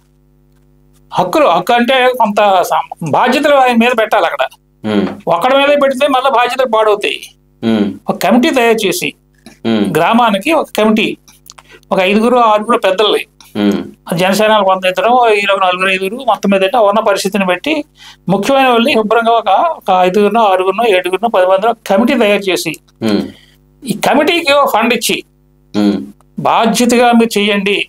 హక్కులు హక్కు అంటే కొంత బాధ్యతలు ఆయన మీద పెట్టాలి. అక్కడ ఒక్కడి మీద పెడితే మళ్ళీ బాధ్యతలు పాడవుతాయి. ఒక కమిటీ తయారు చేసి గ్రామానికి ఒక కమిటీ, ఒక ఐదుగురు ఆరుగురు పెద్దల్ని, జనసేన కొంత ఇద్దరు, ఇరవై నలుగురు ఐదుగురు మొత్తం మీద ఉన్న పరిస్థితిని బట్టి ముఖ్యమైన వాళ్ళని శుభ్రంగా ఒక ఒక ఐదుగురునో ఆరుగురునో ఏడుగురునో పది మందిలో కమిటీ తయారు చేసి ఈ కమిటీకి ఫండ్ ఇచ్చి బాధ్యతగా మీరు చెయ్యండి,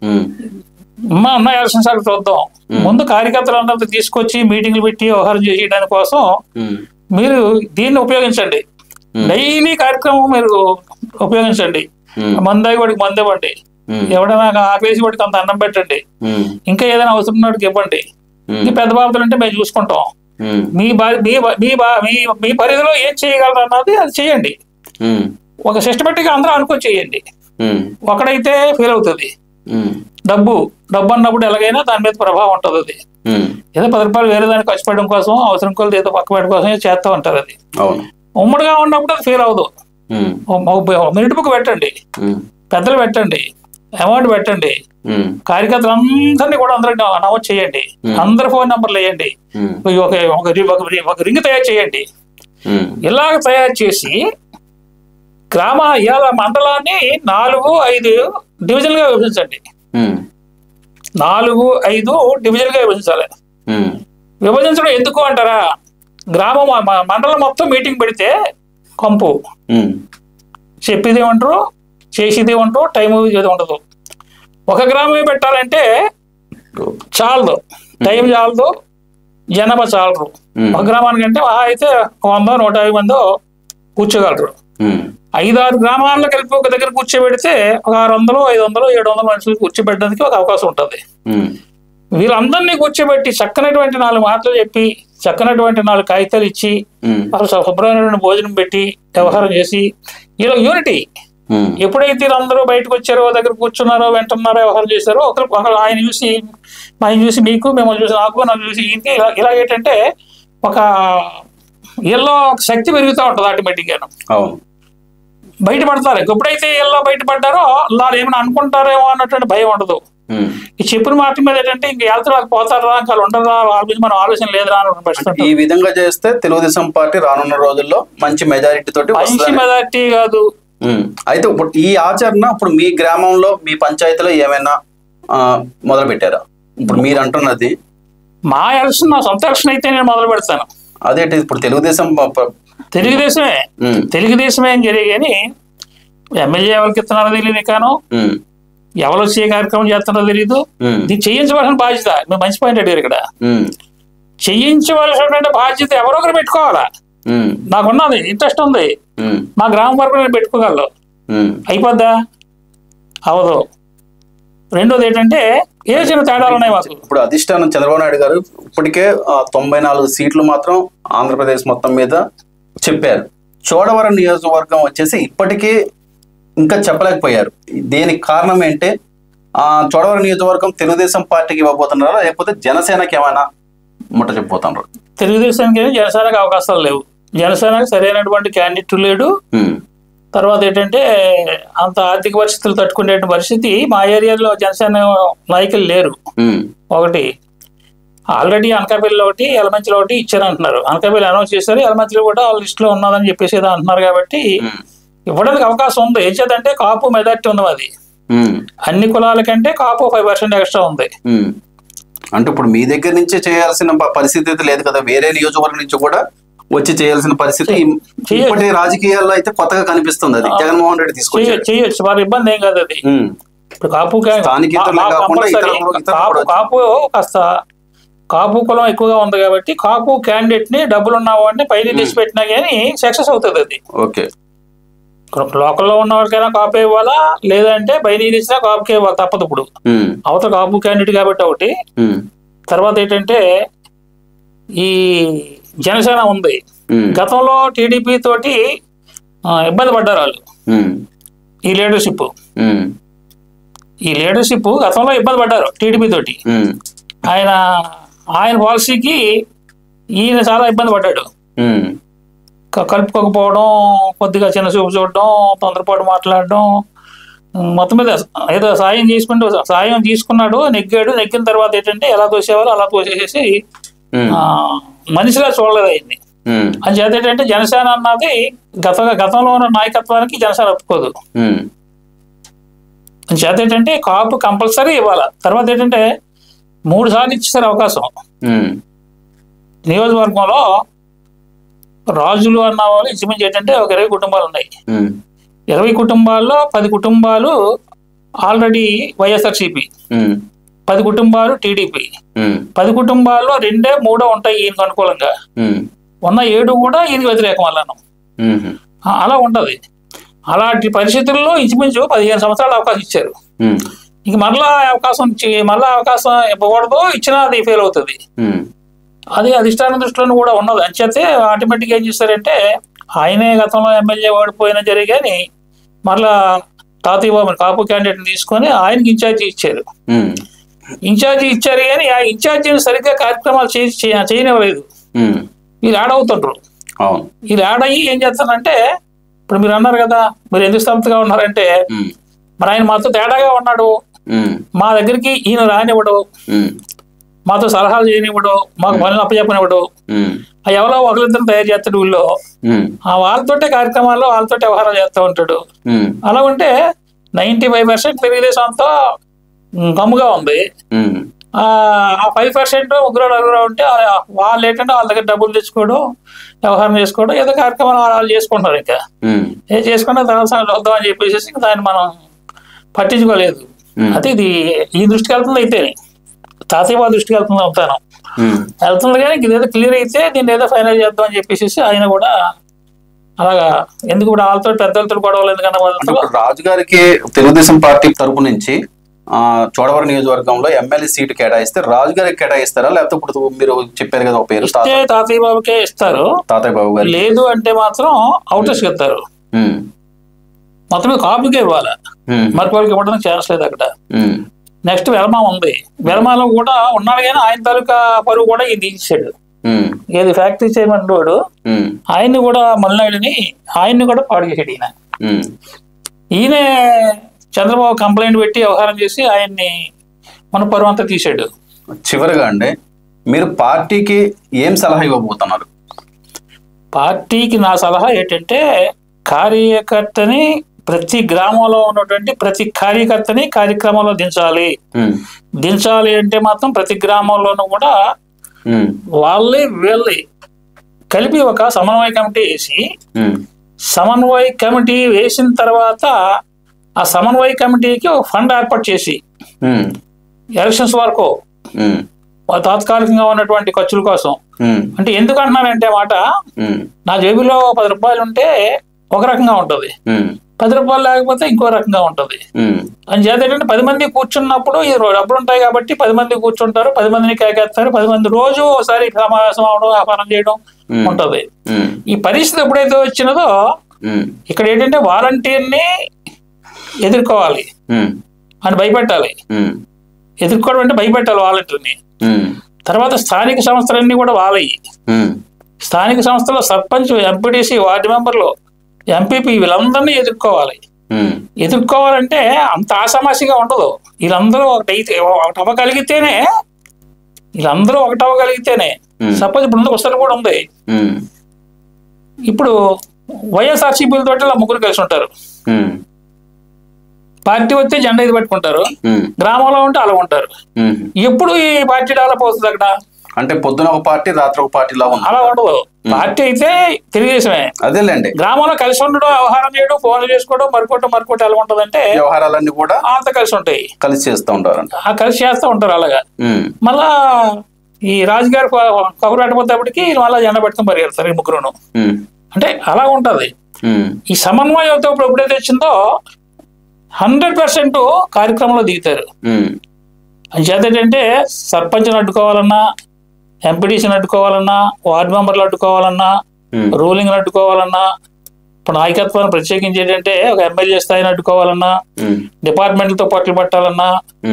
మా ఉన్న ఎలక్షన్ సార్ చూద్దాం, ముందు కార్యకర్తలందరూ తీసుకొచ్చి మీటింగ్లు పెట్టి వ్యవహారం చేసేయడానికి కోసం మీరు దీన్ని ఉపయోగించండి. డైలీ కార్యక్రమం మీరు ఉపయోగించండి. మందాయి వాడికి మందు ఇవ్వండి, ఎవడైనా ఆపేసి వాడికి అంత అన్నం పెట్టండి, ఇంకా ఏదైనా అవసరం ఉన్నవాడికి ఇవ్వండి. ఈ పెద్ద బాబులు అంటే మేము చూసుకుంటాం. మీ మీ మీ పరిధిలో ఏం చేయగలరు అన్నది అది చేయండి. ఒక సిస్టమేటిక్గా అందరూ అనుకొని చేయండి. ఒకడైతే ఫెయిల్ అవుతుంది. డబ్బు డబ్బు అన్నప్పుడు ఎలాగైనా దాని మీద ప్రభావం ఉంటుంది. అది ఏదో పది రూపాయలు వేరే దానికి ఖర్చు పెట్టడం కోసం, అవసరం కొలది ఏదో పక్క పెట్టడం కోసం చేస్తూ ఉంటారు. అది ఉమ్మడిగా ఉన్నప్పుడు అది ఫెయిల్ అవ్వదు. మినిట్ బుక్ పెట్టండి, పెద్దలు పెట్టండి, అమౌంట్ పెట్టండి, కార్యకర్తలందరినీ కూడా అందరికి నమోదు చేయండి, అందరి ఫోన్ నెంబర్లు వేయండి, ఒక రింగ్ తయారు చేయండి. ఇలాగ తయారు చేసి గ్రామ ఇవాళ మండలాన్ని నాలుగు ఐదు డివిజన్ గా విభజించండి. నాలుగు ఐదు డివిజన్ గా విభజించాలి. విభజించడం ఎందుకు అంటారా, గ్రామం మండలం మొత్తం మీటింగ్ పెడితే కంపు, చెప్పేది ఏమంటారు, చేసేది ఏమంటారు, టైం ఏది ఉండదు. ఒక గ్రామమే పెట్టాలంటే చాలదు, టైం చాలదు, జనాభా చాలరు. ఒక గ్రామానికి అంటే అయితే వందో నూట యాభై మందో కూర్చోగలరు. ఐదారు గ్రామాల్లో కలిపి ఒక దగ్గర కూర్చోబెడితే ఒక ఆరు వందలు ఐదు వందలు ఏడు వందల మనుషులు కూర్చోబెట్టడానికి ఒక అవకాశం ఉంటుంది. వీళ్ళందరినీ కూర్చోబెట్టి చక్కనటువంటి నాలుగు మాటలు చెప్పి, చక్కనటువంటి నాలుగు కాగితాలు ఇచ్చి, శుభ్రమైనటువంటి భోజనం పెట్టి వ్యవహారం చేసి ఇలా యూనిటీ. ఎప్పుడైతే వీళ్ళందరూ బయటకు వచ్చారో, దగ్గర కూర్చున్నారో, వింటున్నారో, వ్యవహారం చేశారో, ఒకరు ఒకరు ఆయన చూసి ఆయన చూసి మీకు, మిమ్మల్ని చూసి నాకు, నాకు చూసి ఇంటి ఇలా ఏంటంటే ఒక వీళ్ళలో శక్తి పెరుగుతూ ఉంటుంది ఆటోమేటిక్ గాను. బయటపడతారు. ఎప్పుడైతే వీళ్ళలో బయటపడ్డారో వాళ్ళు ఏమైనా అనుకుంటారేమో అన్నటువంటి భయం ఉండదు. ఈ చెప్పిన మాట మీద ఏంటంటే ఇంక వెళ్తారు, వాళ్ళు పోతారా, వాళ్ళు ఉండరా, వాళ్ళ మీద మనం ఆలోచన లేదురా అని పరిస్థితి. ఈ విధంగా చేస్తే తెలుగుదేశం పార్టీ రానున్న రోజుల్లో మంచి మెజారిటీ తోటి, మంచి మెజారిటీ కాదు. అయితే ఇప్పుడు ఈ ఆచరణ ఇప్పుడు మీ గ్రామంలో, మీ పంచాయతీలో ఏమైనా మొదలు పెట్టారా? ఇప్పుడు మీరు అంటున్నది మా ఎలక్షన్, నా సొంత ఎలక్షన్ అయితే నేను మొదలు పెడతాను. అదేంటి ఇప్పుడు తెలుగుదేశం తెలుగుదేశమే తెలుగుదేశమే అని జరిగి కానీ ఎమ్మెల్యే ఎవరికి ఇస్తున్నారో తెలియదు, కాను ఎవరు వచ్చే కార్యక్రమం చేస్తున్నారో తెలియదు. దీన్ని చేయించవలసిన బాధ్యత, మేము మంచి పాయింట్ అడిగారు ఇక్కడ, చేయించవలసినటువంటి బాధ్యత ఎవరో ఒకరు పెట్టుకోవాలా. నాకున్నది ఇంట్రెస్ట్ ఉంది, మా గ్రామం వరకు నేను పెట్టుకోగలను, అయిపోద్దా? అవదు. రెండోది ఏంటంటే ఏ చిన్న తేడాలు ఉన్నాయి మాకు. ఇప్పుడు అధిష్టానం చంద్రబాబు నాయుడు గారు ఇప్పటికే తొంభై నాలుగు సీట్లు మాత్రం ఆంధ్రప్రదేశ్ మొత్తం మీద చెప్పారు. చోడవరం నియోజకవర్గం వచ్చేసి ఇప్పటికీ ఇంకా చెప్పలేకపోయారు. దేనికి కారణం ఏంటి? ఆ చోడవరం నియోజకవర్గం తెలుగుదేశం పార్టీకి ఇవ్వబోతున్నారా, లేకపోతే జనసేనకి ఏమైనా ముట్ట చెప్పబోతున్నారు? తెలుగుదేశానికి జనసేనకి అవకాశాలు లేవు. జనసేనకి సరైనటువంటి క్యాండిడేట్ లేడు. తర్వాత ఏంటంటే అంత ఆర్థిక పరిస్థితులు తట్టుకునే పరిస్థితి మా ఏరియాలో జనసేన నాయకులు లేరు. ఒకటి ఆల్రెడీ అనకాపల్లిలో ఒకటి, ఎలమంచిలో ఒకటి ఇచ్చారంటున్నారు. అనకాపల్లి అనౌన్స్ చేశారు, ఎలమంచిలో కూడా వాళ్ళ లిస్ట్ లో ఉన్నదని చెప్పేసి అంటున్నారు. కాబట్టి ఇవ్వడానికి అవకాశం ఉంది. ఏం చేద్దంటే కాపు మెజార్టీ ఉంది. అది అన్ని కులాల కంటే కాపు ఫైవ్ పర్సెంట్ ఎక్స్ట్రా ఉంది. అంటే ఇప్పుడు మీ దగ్గర నుంచే చేయాల్సిన పరిస్థితి అయితే లేదు కదా, వేరే నియోజకవర్గం నుంచి కూడా వచ్చి చేయాల్సిన పరిస్థితి ఇప్పటి రాజకీయాల్లో అయితే కొత్తగా కనిపిస్తుంది. అది జగన్మోహన్ రెడ్డి తీసుకొచ్చారు, చేయొచ్చు, వాళ్ళ ఇబ్బంది ఏం కాదు. అది ఇప్పుడు కాపు కాపు కాస్త కాపు కులం ఎక్కువగా ఉంది కాబట్టి కాపు క్యాండిడేట్ ని డబ్బులు ఉన్నవాడిని పైన తీసి పెట్టినా కానీ సక్సెస్ అవుతుంది అది. ఓకే, లోకల్లో ఉన్నవాడికైనా కాపు ఇవ్వాలా, లేదంటే బయట తీసినా కాపుకే ఇవ్వాలి, తప్పదు. ఇప్పుడు అవతల కాపు క్యాండిడేట్ కాబట్టి ఒకటి. తర్వాత ఏంటంటే ఈ జనసేన ఉంది, గతంలో టీడీపీ తోటి ఇబ్బంది పడ్డారు వాళ్ళు. ఈ లీడర్షిప్ ఈ లీడర్షిప్ గతంలో ఇబ్బంది పడ్డారు టీడీపీ తోటి. ఆయన ఆయన పాలసీకి ఈయన చాలా ఇబ్బంది పడ్డాడు. కలుపుకోకపోవడం, కొద్దిగా చిన్న చూపు చూడడం, తొందరపాటు మాట్లాడడం, మొత్తం మీద ఏదో సాయం చేసుకుంటూ సాయం తీసుకున్నాడు, నెగ్గాడు. నెగ్గిన తర్వాత ఏంటంటే ఎలా తోసేవారు అలా తోసేసేసి మనిషిలా చూడలేదు ఆయన్ని. అని చేత ఏంటంటే జనసేన అన్నది గత గతంలో ఉన్న నాయకత్వానికి జనసేన ఒప్పుకోదు. అని చేత ఏంటంటే కాపు కంపల్సరీ ఇవ్వాలి. తర్వాత ఏంటంటే మూడు సార్లు ఇచ్చేసారు అవకాశం. నియోజకవర్గంలో రాజులు అన్న వాళ్ళు ఇంచుమించు ఏంటంటే ఒక ఇరవై కుటుంబాలు ఉన్నాయి. ఇరవై కుటుంబాల్లో పది కుటుంబాలు ఆల్రెడీ వైఎస్ఆర్సీపీ, పది కుటుంబాలు టీడీపీ, పది కుటుంబాల్లో రెండే మూడో ఉంటాయి ఈయనకు అనుకూలంగా, ఉన్న ఏడు కూడా ఈయనకి వ్యతిరేకం వల్ల. అలా ఉంటది. అలాంటి పరిస్థితుల్లో ఇంచుమించు పదిహేను సంవత్సరాలు అవకాశం ఇచ్చారు. ఇంక మరలా అవకాశం ఇచ్చి మరలా అవకాశం ఇవ్వకూడదు, ఇచ్చినా అది ఫెయిల్ అవుతుంది. అది అధిష్టాన దృష్టిలో కూడా ఉన్నది. అంచేతే ఆటోమేటిక్గా ఏం చేస్తారంటే ఆయనే గతంలో ఎమ్మెల్యే ఓడిపోయినా జరిగాని మరలా తాతయ్య బాబు కాపు క్యాండిడేట్ తీసుకొని ఆయనకి ఇన్ఛార్జి ఇచ్చారు. ఇన్ఛార్జి ఇచ్చారు కానీ ఆ ఇన్ఛార్జిని సరిగ్గా కార్యక్రమాలు చేయనివ్వలేదు. వీళ్ళు యాడ్ అవుతుండ్రు. వీళ్ళు యాడ్ అయ్యి ఏం చేస్తారంటే ఇప్పుడు మీరు అన్నారు కదా మీరు ఎందుకు స్తబ్దుగా ఉన్నారంటే, మరి ఆయన మాతో తేడాగా ఉన్నాడు, మా దగ్గరికి ఈయన రానివ్వడు, మాతో సలహాలు చేయనివ్వడు, మాకు పనులు అప్పచెప్పనివ్వడు, ఎవరో ఒకరిద్దరు తయారు చేస్తాడు ఊళ్ళో, ఆ వాళ్ళతోటే కార్యక్రమాల్లో వాళ్ళతో వ్యవహారం చేస్తూ ఉంటాడు. అలా ఉంటే నైన్టీ ఫైవ్ పర్సెంట్ తెలుగుదేశంతో గమ్ముగా ఉంది. ఆ ఫైవ్ పర్సెంట్ ముగ్గురు నలుగురు ఉంటే వాళ్ళు ఏంటంటే వాళ్ళ దగ్గర డబ్బులు తెచ్చుకోవడం, వ్యవహారం చేసుకోవడం, ఏదో కార్యక్రమాలు వాళ్ళు చేసుకుంటారు. ఇంకా ఏం చేసుకుంటే తర్వాత చూద్దాం అని చెప్పేసి దాన్ని మనం పట్టించుకోలేదు. అయితే ఇది ఈ దృష్టికి వెళ్తుంది, అయితే తాతయ్య వాళ్ళ దృష్టికి వెళ్తుంది అవుతాను వెళ్తుంది కానీ ఇదేదో క్లియర్ అయితే దీన్ని ఏదో ఫైనల్ చేద్దాం అని చెప్పేసి ఆయన కూడా అలాగా ఎందుకు ఇప్పుడు వాళ్ళతో పెద్దలతో గొడవలు ఎందుకంటే రాజుగారికి తెలుగుదేశం పార్టీ తరపు నుంచి ఆ చోడవరం నియోజకవర్గంలో ఎమ్మెల్యే సీటు కేటాయిస్తే రాజుగారికి కేటాయిస్తారా, లేకపోతే ఇప్పుడు మీరు చెప్పారు కదా ఒక పేరు తాతయ్య బాబుకే ఇస్తారు, తాతయ్య బాబు గారు లేదు అంటే మాత్రం అవుటర్స్ ఇస్తారు, మొత్తం కాపుకే ఇవ్వాలి, మరి వాళ్ళకి ఇవ్వడానికి ఛాన్స్ లేదు అక్కడ. నెక్స్ట్ వెలమా ఉంది, వెలమాలో కూడా ఉన్నాడు కానీ ఆయన తాలూకా పరువు కూడా ఇది ఇచ్చాడు. ఏది ఫ్యాక్టరీ చైర్మన్ వాడు ఆయన్ని కూడా మల్నాయుడిని ఆయన్ని కూడా పాడు చేశాడు. ఈయన ఈయనే చంద్రబాబు కంప్లైంట్ పెట్టి వ్యవహారం చేసి ఆయన్ని మన పరువు అంతా తీసాడు. చివరిగా అండి మీరు పార్టీకి ఏం సలహా ఇవ్వబోతున్నారు? పార్టీకి నా సలహా ఏంటంటే కార్యకర్తని ప్రతి గ్రామంలో ఉన్నటువంటి ప్రతి కార్యకర్తని కార్యక్రమంలో దించాలి. దించాలి అంటే మాత్రం ప్రతి గ్రామంలోనూ కూడా వాళ్ళే వీళ్ళే కలిపి ఒక సమన్వయ కమిటీ వేసి, సమన్వయ కమిటీ వేసిన తర్వాత ఆ సమన్వయ కమిటీకి ఒక ఫండ్ ఏర్పాటు చేసి ఎలక్షన్స్ వరకు తాత్కాలికంగా ఉన్నటువంటి ఖర్చుల కోసం. అంటే ఎందుకు అంటున్నానంటే మాట, నా జేబులో పది రూపాయలు ఉంటే ఒక రకంగా ఉంటది, పది రూపాయలు లేకపోతే ఇంకో రకంగా ఉంటది. అని చేత ఏంటంటే పది మంది కూర్చున్నప్పుడు ఈ డబ్బులు ఉంటాయి కాబట్టి పది మంది కూర్చుంటారు, పది మందిని కేకేస్తారు, పది మంది రోజు ఒకసారి సమావేశం అవడం వ్యాపారం చేయడం ఉంటది. ఈ పరిస్థితి ఎప్పుడైతే వచ్చినదో ఇక్కడ ఏంటంటే వాలంటీర్ని ఎదుర్కోవాలి అని భయపెట్టాలి. ఎదుర్కోవడం అంటే భయపెట్టాలి వాలంటీర్ని. తర్వాత స్థానిక సంస్థలన్నీ కూడా వాళ్ళయి. స్థానిక సంస్థలో సర్పంచ్, ఎంపీటీసీ, వార్డు మెంబర్లు, ఎంపీపీ వీళ్ళందరినీ ఎదుర్కోవాలి. ఎదుర్కోవాలంటే అంత ఆసామాసిగా ఉండదు. వీళ్ళందరూ ఒకటైతే ఒకటి అవ్వగలిగితేనే వీళ్ళందరూ ఒకటి అవ్వగలిగితేనే సపోజ్ ఇప్పుడు ముందు పుస్తకం కూడా ఉంది. ఇప్పుడు వైఎస్ఆర్సీపీ తోటి ఇలా ముగ్గురు కలిసి ఉంటారు. పార్టీ వస్తే జెండా ఇది పట్టుకుంటారు, గ్రామంలో ఉంటే అలా ఉంటారు. ఎప్పుడు ఈ పార్టీ డెవలప్ అవుతుంది అక్కడ? అంటే పొద్దున ఒక పార్టీ రాత్రి ఒక పార్టీ అలా ఉండదు. పార్టీ అయితే తెలుగుదేశమే, అదేలేండి. గ్రామంలో కలిసి ఉండడం, వ్యవహారం చేయడం, ఫోన్లు చేసుకోవడం, మరికొట్టడం మరికొట్టి ఎలా ఉంటది అంటే వ్యవహారాలన్నీ కూడా అంతా కలిసి ఉంటాయి, కలిసి చేస్తూ ఉంటారు, కలిసి చేస్తూ ఉంటారు. అలాగా మళ్ళా ఈ రాజుగారు కబురు పెట్టబోతేప్పటికి మళ్ళీ జెండా పెట్టుకుని పరిగెడతారు ఈ ముగ్గురును. అంటే అలా ఉంటది. ఈ సమన్వయంతో ఇప్పుడు ఎప్పుడైతే వచ్చిందో హండ్రెడ్ పర్సెంట్ కార్యక్రమంలో దిగుతారు. అంచేత ఏంటంటే సర్పంచ్ని అడ్డుకోవాలన్నా, ఎంపీడీసీని అడ్డుకోవాలన్నా, వార్డు మెంబర్లు అడ్డుకోవాలన్నా, రూలింగ్ అడ్డుకోవాలన్నా, ఇప్పుడు నాయకత్వాన్ని ప్రత్యేకించి ఏంటంటే ఒక ఎమ్మెల్యే స్థాయిని అడ్డుకోవాలన్నా, డిపార్ట్మెంట్లతో పట్లు పట్టాలన్నా,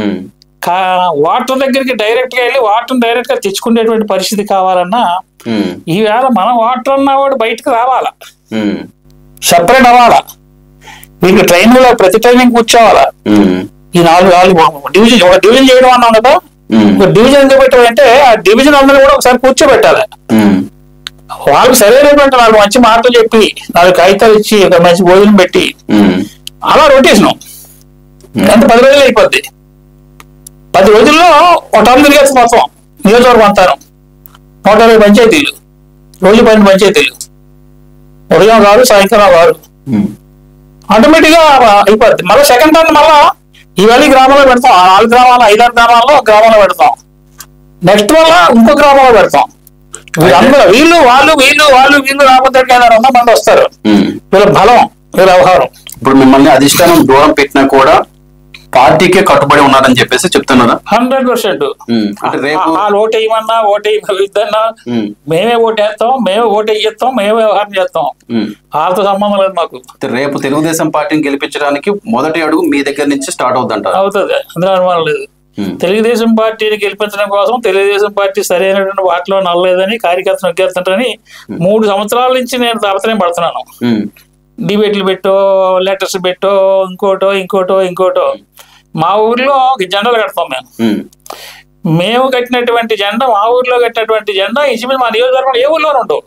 వాటర్ దగ్గరికి డైరెక్ట్ గా వెళ్ళి వాటర్ డైరెక్ట్ గా తెచ్చుకునేటువంటి పరిస్థితి కావాలన్నా ఈవేళ మన వాటర్ అన్నవాడు బయటకు రావాలా, సెపరేట్ అవ్వాలా, వీళ్ళు ట్రైనింగ్ లో ప్రతి ట్రైనింగ్ కూర్చోవాలా. ఈ నాలుగు నాలుగు డివిజన్ ఒక డివిజన్ చేయడం అన్నాం కదా, ఒక డివిజన్ ఎందుకు పెట్టాలంటే ఆ డివిజన్ అందరూ కూడా ఒకసారి కూర్చోబెట్టాలి. వాళ్ళకి సరైనటువంటి నాలుగు మంచి మాటలు చెప్పి నాలుగు కాగితాలు ఇచ్చి ఒక మంచి భోజనం పెట్టి అలా రొటేషన్ ఎంత పది రోజులు అయిపోద్ది. పది రోజుల్లో ఒక టర్మ్ తిరిగేసి మొత్తం నియోజకవర్గం అంతాను నూట ఇరవై పంచాయతీలు, రోజు పన్నెండు పంచాయతీలు, ఉదయం కాదు సాయంకాలం కాదు, ఆటోమేటిక్ గా అయిపోద్ది. మళ్ళీ సెకండ్ టర్న్ మళ్ళా ఈవేళ గ్రామంలో పెడతాం, ఆ నాలుగు గ్రామాలు ఐదారు గ్రామాల్లో ఒక గ్రామంలో పెడతాం, నెక్స్ట్ వల్ల ఇంకో గ్రామంలో పెడతాం. వీళ్ళందరూ వీళ్ళు వాళ్ళు వీళ్ళు వాళ్ళు వీళ్ళు రాకపోతే వంద మంది వస్తారు. వీళ్ళ బలం, వీళ్ళ వ్యవహారం. ఇప్పుడు మిమ్మల్ని అధిష్టానం దూరం పెట్టినా కూడా పార్టీకే కట్టుబడి ఉన్నారని చెప్పేసి చెప్తున్నారా? Hundred percent. ఓటు వేయమన్నా ఓటు వేయద్దన్నా మేమే ఓటు వేస్తాం, మేమే ఓటు వేయిస్తాం, మేమే వ్యవహారం చేస్తాం. వాళ్ళతో సంబంధం లేదు మాకు. రేపు తెలుగుదేశం పార్టీని గెలిపించడానికి మొదటి అడుగు మీ దగ్గర నుంచి స్టార్ట్ అవుతుందంట. అవుతుంది, అందులో అనుమానం లేదు. తెలుగుదేశం పార్టీని గెలిపించడం కోసం తెలుగుదేశం పార్టీ సరైనటువంటి వాటిలో నల్లలేదని కార్యకర్తలు నొక్కేస్తుంటారని మూడు సంవత్సరాల నుంచి నేను తాపత్రయం పడుతున్నాను. డిబేట్లు పెట్టో, లెటర్స్ పెట్టో, ఇంకోటో ఇంకోటో ఇంకోటో. మా ఊర్లో జెండాలు కడతాం మేము. మేము కట్టినటువంటి జెండా, మా ఊర్లో కట్టినటువంటి జెండా ఇంచుమించు మా నియోజకవర్గంలో ఏ ఊర్లోనే ఉండవు.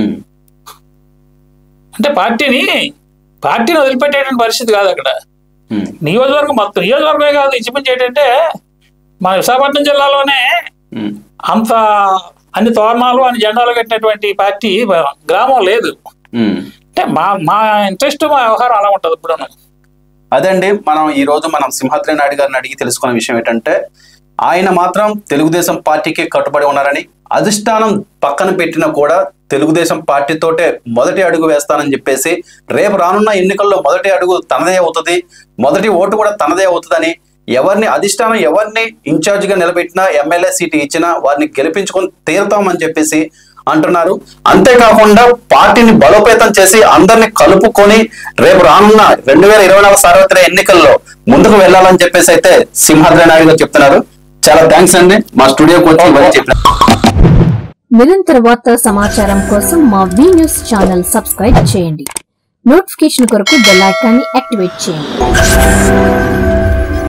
అంటే పార్టీని పార్టీని వదిలిపెట్టేటువంటి పరిస్థితి కాదు అక్కడ. నియోజకవర్గం మొత్తం నియోజకవర్గమే కాదు, ఇంచుమించు ఏంటంటే మన విశాఖపట్నం జిల్లాలోనే అంత అన్ని తోరణాలు అన్ని జెండాలు కట్టినటువంటి పార్టీ గ్రామం లేదు. అంటే మా మా ఇంట్రెస్ట్, మా వ్యవహారం అలా ఉంటుంది ఇప్పుడు. అదండి, మనం ఈ రోజు మనం సింహాద్రి నాయుడు గారిని అడిగి తెలుసుకున్న విషయం ఏంటంటే ఆయన మాత్రం తెలుగుదేశం పార్టీకి కట్టుబడి ఉన్నారని, అధిష్టానం పక్కన పెట్టినా కూడా తెలుగుదేశం పార్టీతోటే మొదటి అడుగు వేస్తానని చెప్పేసి, రేపు రానున్న ఎన్నికల్లో మొదటి అడుగు తనదే అవుతుంది, మొదటి ఓటు కూడా తనదే అవుతుందని, ఎవరిని అధిష్టానం ఎవరిని ఇన్ఛార్జిగా నిలబెట్టినా, ఎమ్మెల్యే సీటు ఇచ్చినా వారిని గెలిపించుకొని తీరుతామని చెప్పేసి అంటున్నారు. అంతేకాకుండా పార్టీని బలోపేతం చేసి అందరిని కలుపుకొని రేపు రానున్న రెండు వేల ఇరవై నాలుగు సార్వత్రిక ఎన్నికల్లో ముందుకు వెళ్లాలని చెప్పేసి అయితే సింహాద్రి నాయుడు గారు చెప్తున్నారు. చాలా థ్యాంక్స్ అండి మా స్టూడియోకి వచ్చి ఇవన్నీ చెప్పినారు. నిరంతర వార్తా సమాచారం కోసం మా వి న్యూస్ ఛానల్ సబ్స్క్రైబ్ చేయండి. నోటిఫికేషన్ కొరకు బెల్ ఐకాన్ని యాక్టివేట్ చేయండి.